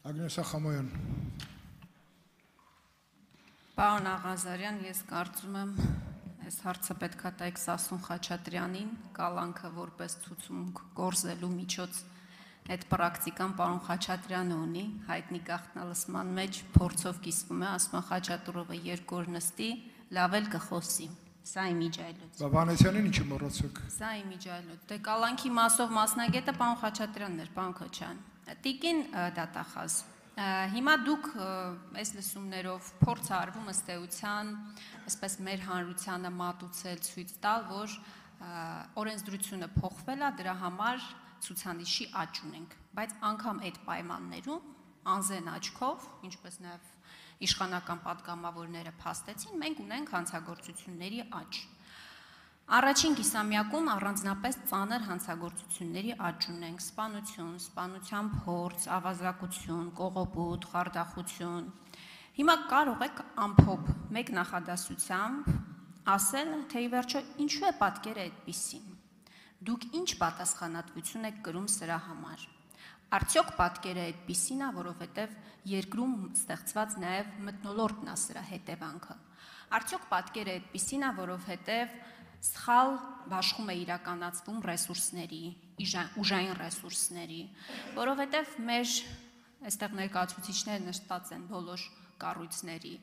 Ագնեսա Խամոյան։ Պարոն Աղազարյան, ես կարծում եմ, այս հարցը պետք է տայք Սասուն Խաչատրյանին, կալանքը որպես ցուցում գործելու միջոց այդ պրակտիկան պարոն Խաչատրյանը ունի, հայտնի գաղտնալսման մեջ փորձով կիսվում է, ասում է Խաչատուրովը երկու օր նստի, լավ էլ կխոսի։ Սա իմիջայլոց։ Բաբանեսյանին ինչի մոռացեք։ Սա իմիջայլոց։ Դե կալանքի մասով մասնագետը պարոն Խաչատրյանն էր, պարոն Քոչյան։ Տիկին դատախազ։ Հիմա դուք այս լսումներով փորձ արվում ըստ էության, այսպես մեր հանրությանը մատուցել ցույց տալ, որ օրենսդրությունը փոխվել է, դրա համար ցուցանիշի աճ ունենք, բայց անգամ այդ պայմաններում անզեն աճքով, ինչպես նաև իշխանական պատգամավորները փաստեցին, մենք ունենք հանցագործությունների աճ։ Առաջին կիսամյակում առանձնապես ծանր հանցագործությունների աճ ունենք, սպանություն, սպանության փորձ, ավազակություն, կողոպուտ, խարդախություն։ Հիմա կարող եք ամփոփ մեկ նախադասությամբ ասել, թե ի վերջո ինչու է պատկերը այդպիսին։ Դուք ինչ պատասխանատվություն եք կրում սրա համար։ Արդյոք պատկերը այդպիսին է, որովհետև երկրում ստեղծված նաև մթնոլորտն է սրա հետևանքը։ Արդյոք պատկերը այդպիսին է, որովհետև սխալ բաշխում է իրականացվում ռեսուրսների, ուժային ռեսուրսների, որովհետև մեր այստեղ ներկայացուցիչները նշտած են բոլոր կառույցների,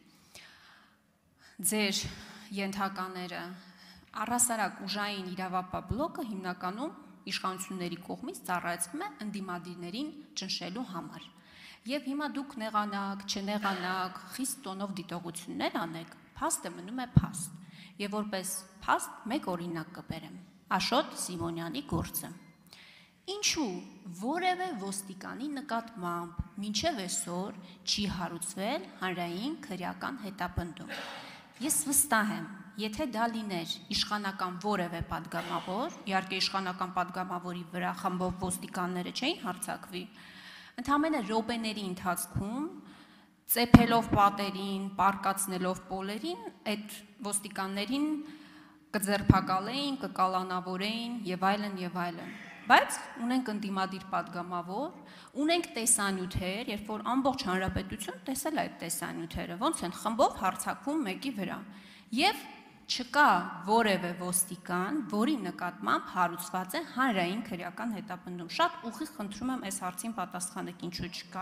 ձեր ենթակաները, առհասարակ ուժային իրավապահ բլոկը հիմնականում իշխանությունների կողմից ծառայեցվում է ընդդիմադիրներին ճնշելու համար։ Եվ հիմա դուք նեղանաք, չնեղանաք, խիստ տոնով դիտողություններ անեք, փաստը մնում է փաստ։ Եվ որպես փաստ մեկ օրինակ կբերեմ. Աշոտ Սիմոնյանի գործը։ Ինչու որևէ ոստիկանի նկատմամբ մինչև այսօր չի հարուցվել հանրային քրեական հետապնդում։ Ես վստահ եմ, եթե դա լիներ իշխանական որևէ պատգամավոր, իհարկե իշխանական պատգամավորի վրա խմբով ոստիկանները չէին հարձակվի, ընդամենը րոպեների ընթացքում ծեփելով պատերին, պարկացնելով պոլերին, այդ ոստիկաններին կձերբակալեին, կկալանավորեին եւ այլն եւ այլն։ Բայց ունենք ընդդիմադիր պատգամավոր, ունենք տեսանյութեր, երբ որ ամբողջ հանրապետություն տեսել է այդ տեսանյութերը, ոնց են խմբով հարձակվում մեկի վրա։ Եվ չկա որևէ ոստիկան, որի նկատմամբ հարուցված է հանրային քրեական հետապնդում։ Շատ ուղիղ խնդրում եմ այս հարցին պատասխանեք, ինչու չկա։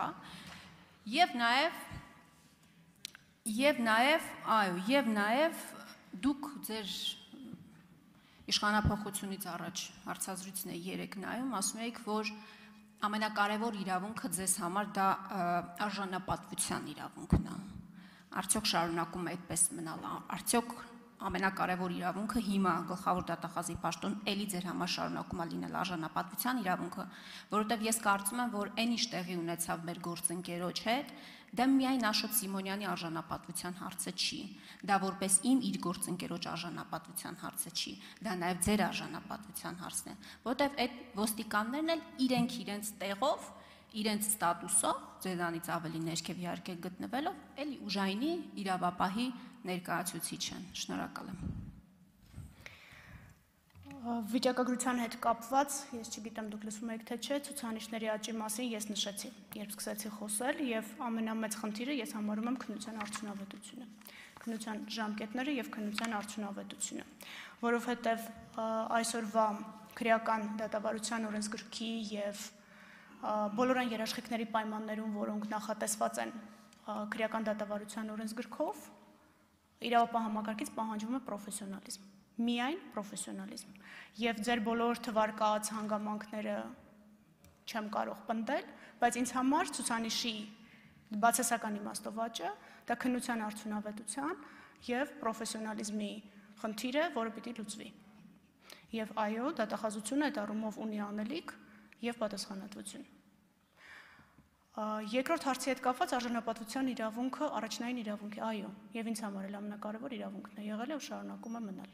Եվ նաև դուք ձեր իշխանափոխությունից առաջ հարցազրույցն է 3 նայում, ասում եք, որ ամենակարևոր իրավունքը ձեզ համար դա արժանապատվության իրավունքն է։ Արդյոք շարունակում է այդպես մնալ, արդյոք ամենակարևոր իրավունքը հիմա գլխավոր դատախազի պաշտոն էլի ձեր համար շարունակում է լինել արժանապատվության իրավունքը, որովհետև ես կարծում եմ, որ այն ինչ տեղի ունեցավ մեր գործընկերոջ հետ, դա միայն Աշոտ Սիմոնյանի արժանապատվության հարցը չի, դա որպես իմ իր գործընկերոջ արժանապատվության հարցը չի, դա նաև ձեր արժանապատվության հարցն է, որովհետև այդ ոստիկաններն էլ իրենց տեղով, իրենց ստատուսով, ձեզանից ավելի ներքև իհարկե գտնվելով, էլի ուժայինի իրավապահի ներկայացուցիչ են։ Շնորհակալ եմ։ Վիճակագրության հետ կապված, ես չգիտեմ դուք լսում եք թե չէ, ցուցանիշների աճի մասին ես նշեցի, երբ սկսեցի խոսել, եւ ամենամեծ խնդիրը ես համարում եմ քննության արդյունավետությունը, քննության ժամկետները եւ քննության արդյունավետությունը, որովհետեւ այսօրվա քրեական դատավարության օրենսգրքի եւ բոլոր այն երաշխիքների պայմաններում, որոնք նախատեսված են քրեական դատավարության օրենսգրքով, իրավապահ համակարգից պահանջվում է պրոֆեսիոնալիզմ, միայն պրոֆեսիոնալիզմ, եւ ձեր բոլոր թվարկած հանգամանքները չեմ կարող պնդել, բայց ինձ համար ցուցանիշի բացասական իմաստով աճը դա քննության արդյունավետության եւ պրոֆեսիոնալիզմի խնդիր է, որը պիտի լուծվի։ Եվ այո, դատախազությունը այդ առումով ունի անելիք եւ պատասխանատվություն։ Երկրորդ հարցի հետ կապված արժանապատվության իրավունքը առաջնային իրավունք է, այո, եւ ինձ համար էլ ամենակարևոր իրավունքն է եղել ու շարունակում է մնալ։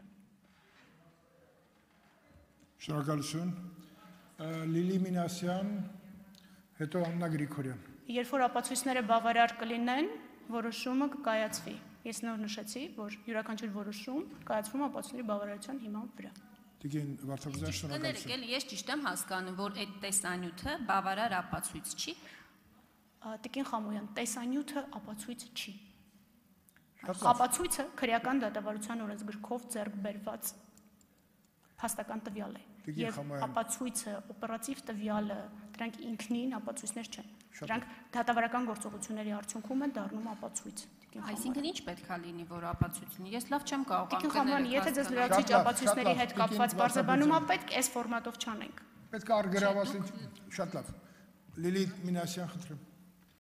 Շնորհակալություն։ Լիլի Մինասյան, հետո Աննա Գրիգորյան։ Երբ որ ապացույցները բավարար կլինեն, որոշումը կկայացվի։ Ես նոր նշեցի, որ յուրաքանչյուր որոշում կայացվում ապացույցների բավարարության հիման վրա։ Տիկին Վարդապետյան, շնորհակալություն։ Ես ճիշտ եմ հասկանում, որ այդ տեսանյութը բավարար ապացույց չի։ Տիկին Խամոյան, տեսանյութը ապացույց չի։ Շատ լավ։ Ապացույցը քրեական դատավարության օրենսգրքով ձեռք բերված փաստական տվյալ է։ Տիկին Եվ Խամոյան։ ապացույցը, օպերատիվ տվյալը, դրանք ինքնին ապացույցներ չեն։ Շատ Դրանք դատավարական գործողությունների արդյունքում են դառնում ապացույց։ Տիկին Այսինքն ինչ պետք է լինի, որ ապացույց լինի։ Ես լավ չեմ կարող Տիկին Խամոյան, եթե ձեզ Շատ լրացիչ լավ, ապացույցների հետ շատ լավ, կապված տիկին բարձրաբանումա պետք այս ֆորմատով չանենք։ Պետք է արգրավասին, շատ լավ։ Լիլիթ Մինասյան, խնդրեմ։